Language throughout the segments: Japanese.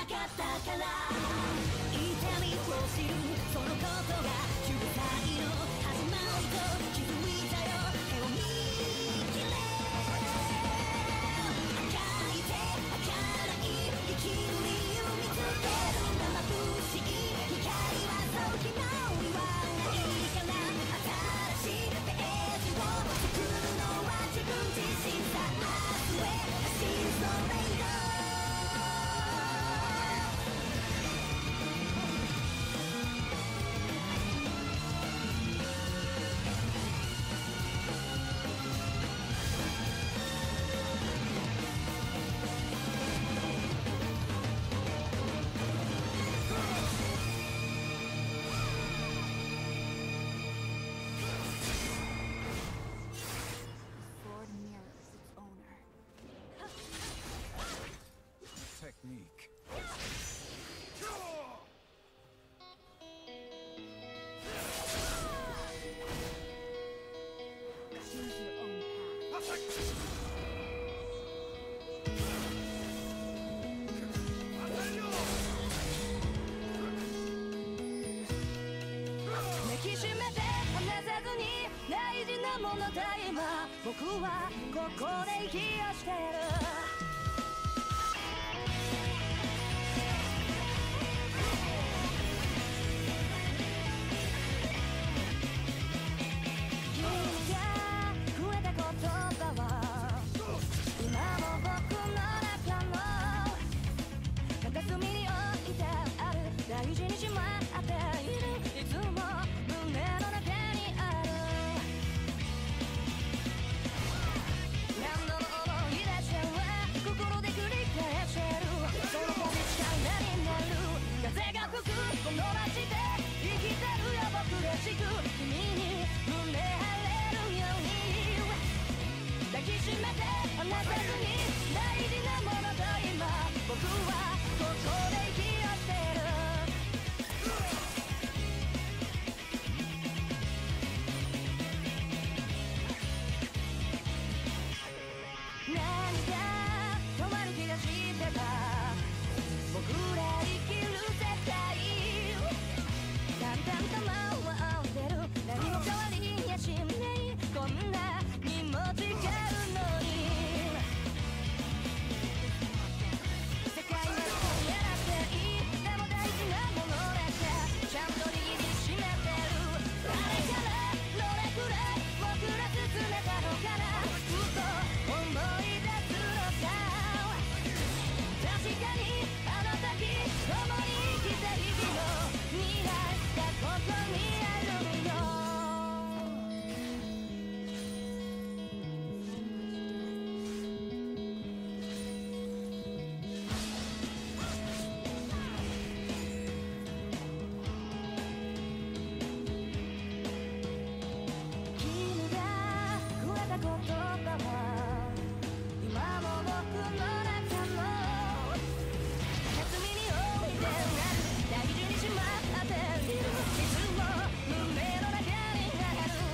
かったから痛みを知るそのことが救済の始まりと気づいたよ手を握れ赤い手儚い生きる理由見つける眩しい光はそう決まりはないから新しいページを作るのは自分自身さ明日へ走るそれよ Technique. Choose your own path. 抱きしめて離さずに大事なものだ今僕はここで息をしてる君が増えた言葉は今も僕の中の片隅に置いてある大事にしまっているいつも胸の中にある何度も思い出しては心で繰り返してるその子に力になる風が吹くこの街で生きてるよ僕らしく君に胸張れるように抱きしめて離さずに大事なものと今僕はここで息をしてる何か止まる気がしてた僕ら生きる世界淡々と回ってる何も変わりやしないこんなにも違うのに世界がそうやなくていいでも大事なものだけちゃんと握りしめてるあれからどれくらい僕ら進めたのかなふと思い出すのさ確かにあの時共に生きた日々の未来がここにあるよ君が増えた言葉は今も僕の中の片隅に置いてある大事にしまっているいつも胸の中にある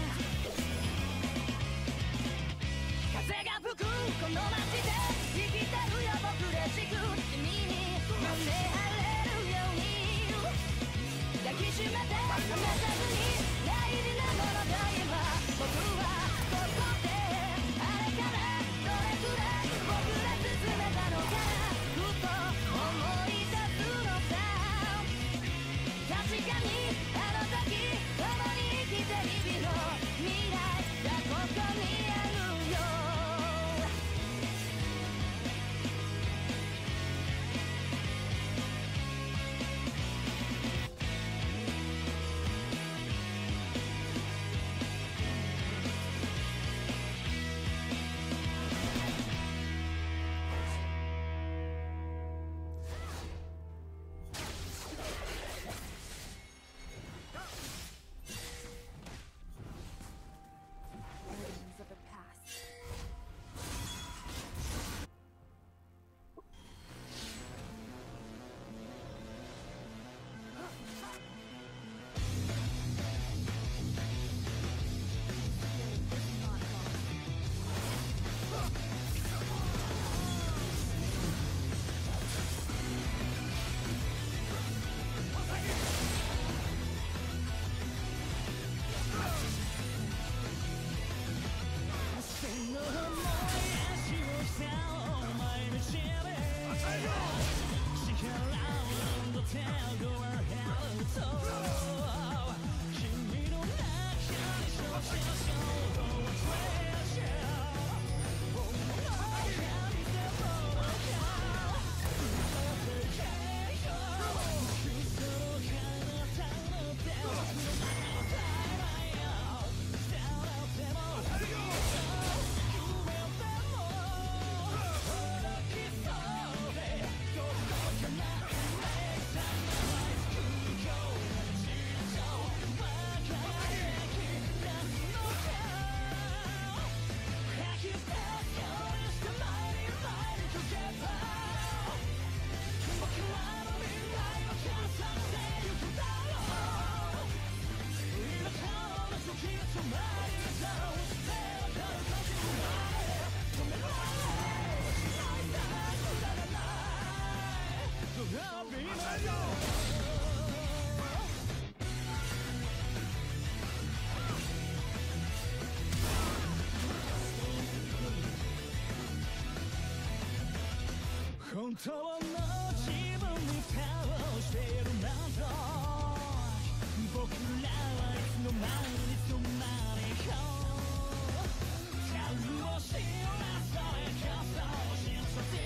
風が吹くこの街で生きてるよ僕らしく君に胸張れるように抱きしめて離さずに大事なものが今僕はここであれからどれくらい僕ら進めたのかなふと思い出すのさ確かにあの時共に生きた日々の未来がここにあるよ本当の自分に倒しているなんと僕らはいつの間にそんなにかを知らされかさを知らさせ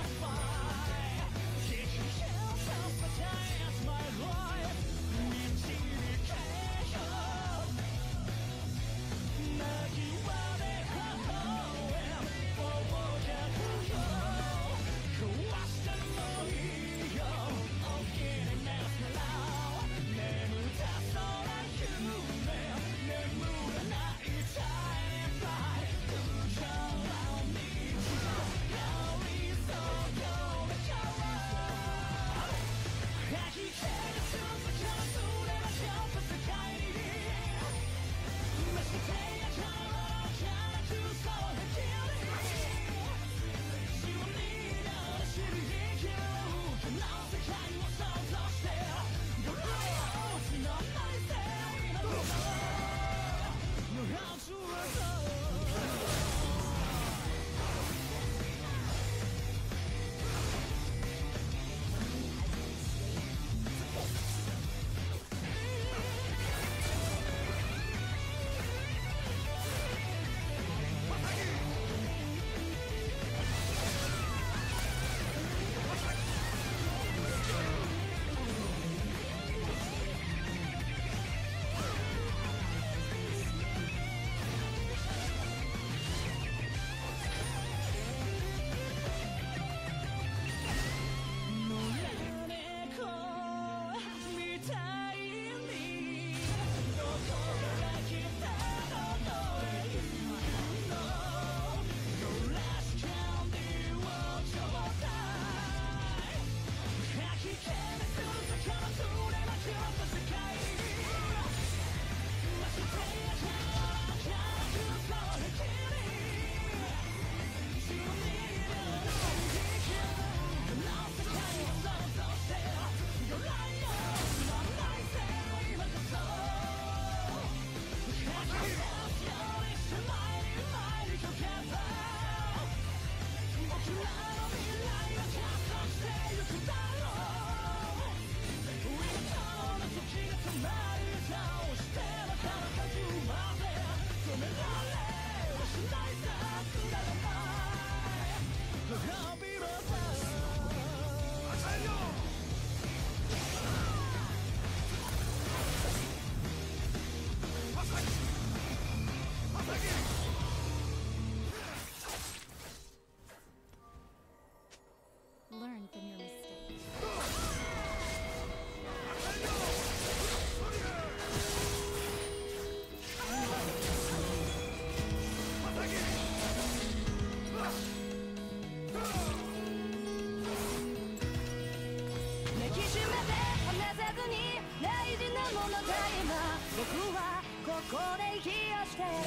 こで冷やしてる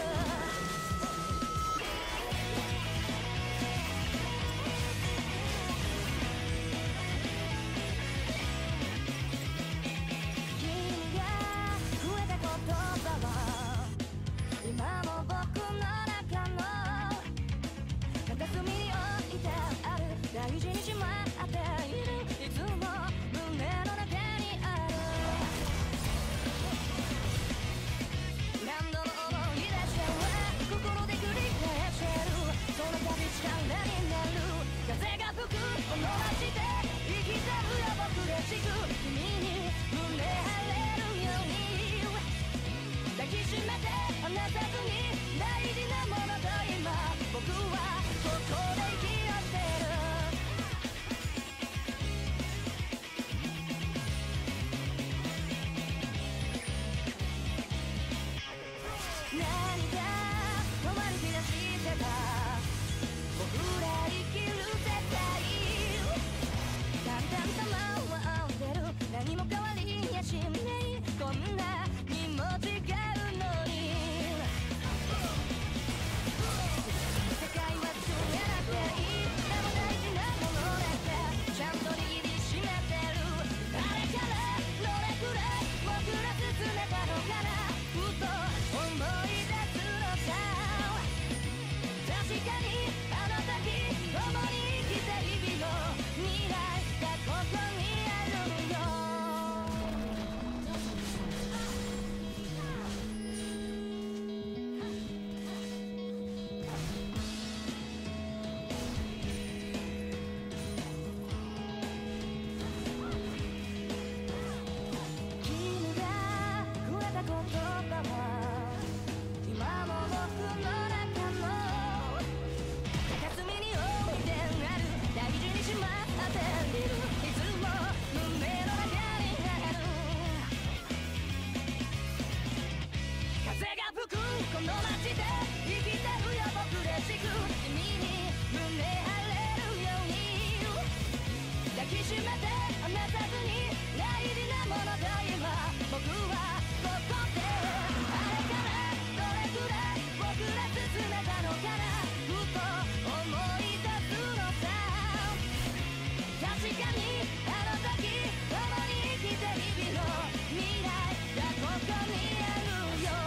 君が増えた言葉は今も僕の中の片隅に置いてある大事にしまっているいつも胸の中日の未来がここにあるよ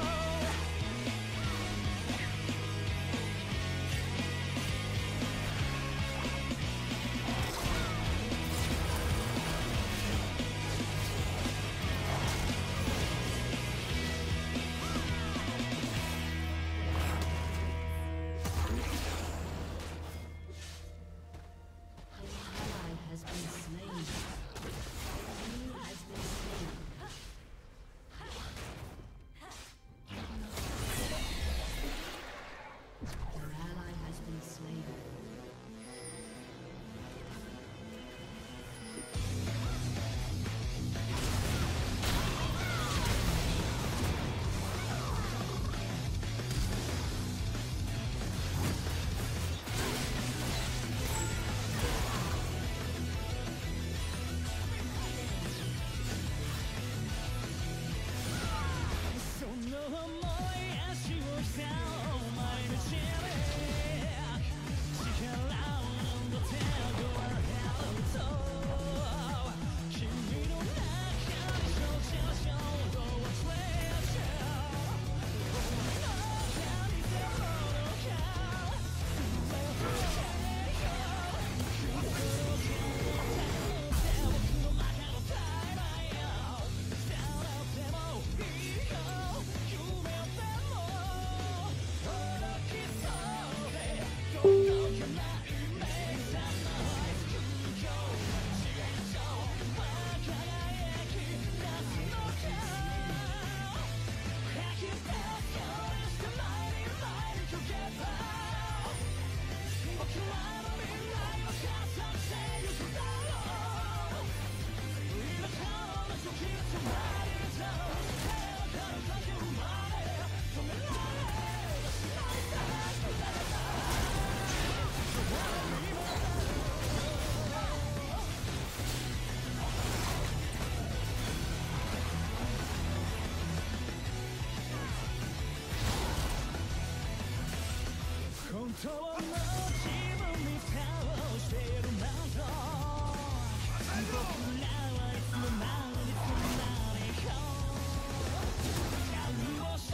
本当の自分に倒してるなんと僕らはいつの間にそんなにこう夜を知ら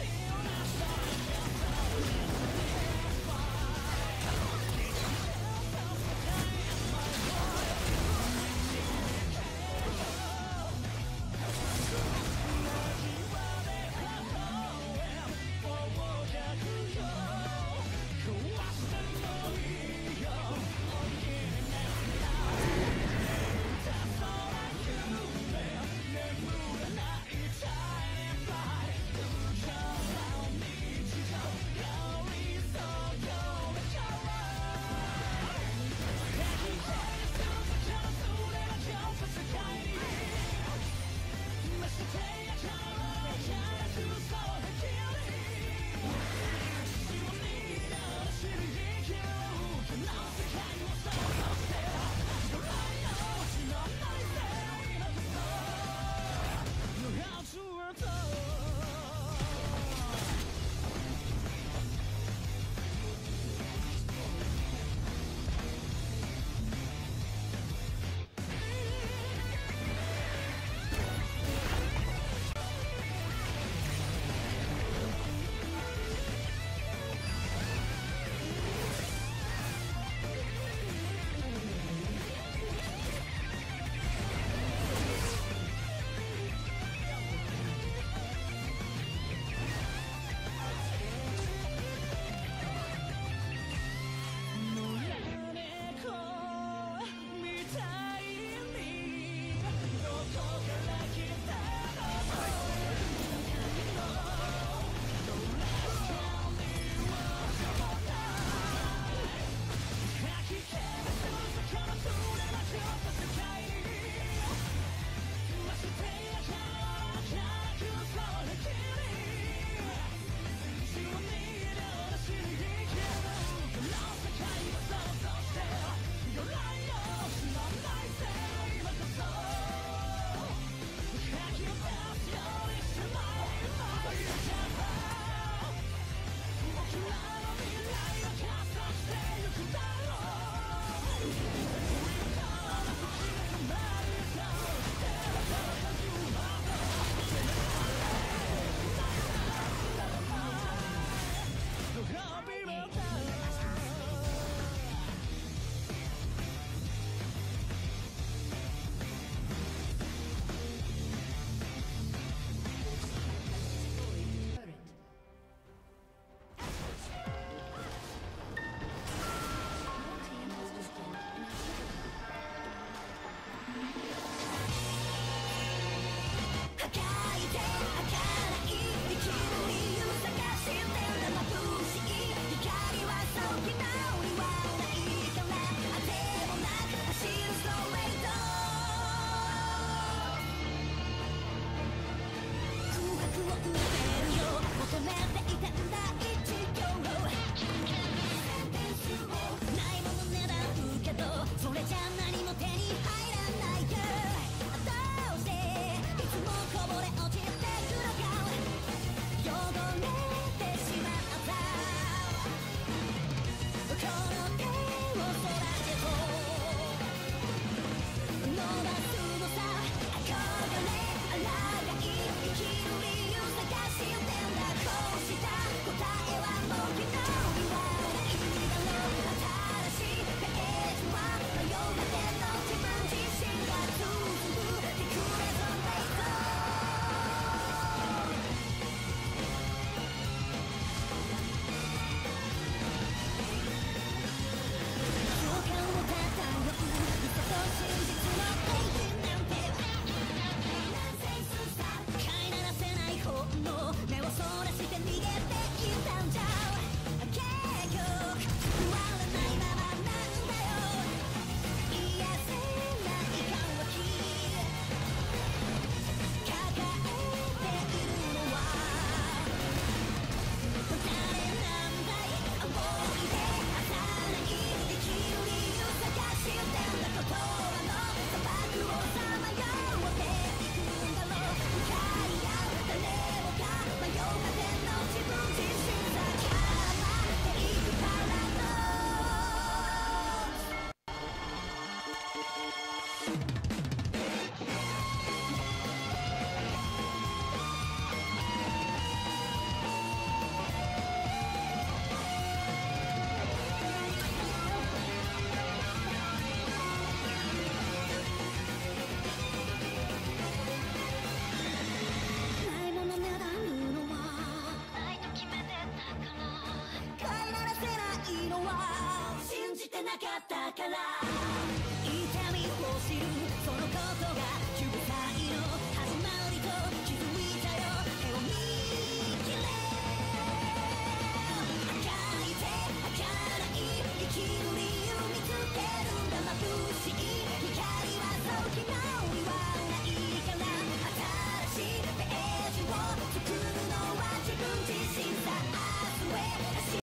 かったから